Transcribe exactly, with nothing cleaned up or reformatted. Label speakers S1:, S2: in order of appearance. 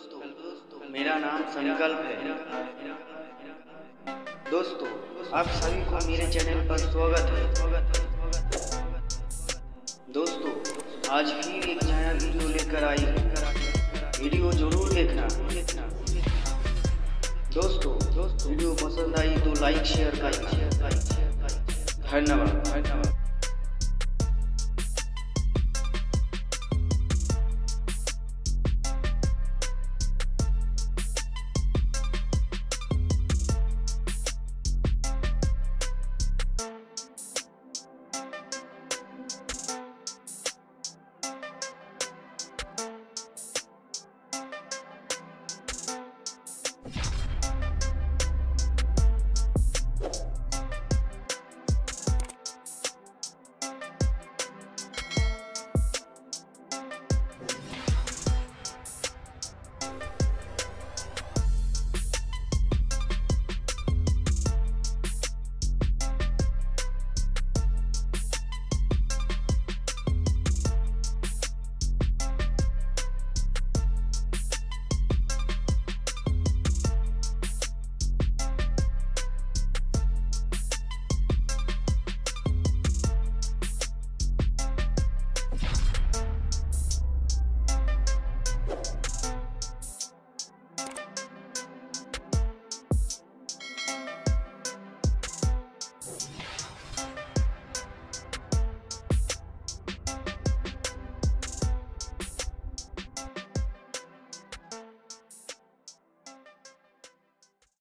S1: दोस्तों, मेरा नाम संकल्प है। दोस्तों, आप सभी को मेरे चैनल पर स्वागत है। दोस्तों, आज फिर एक नया वीडियो लेकर आई हूँ। वीडियो जरूर देखना। दोस्तों, वीडियो पसंद आई तो लाइक शेयर करना। धन्यवाद।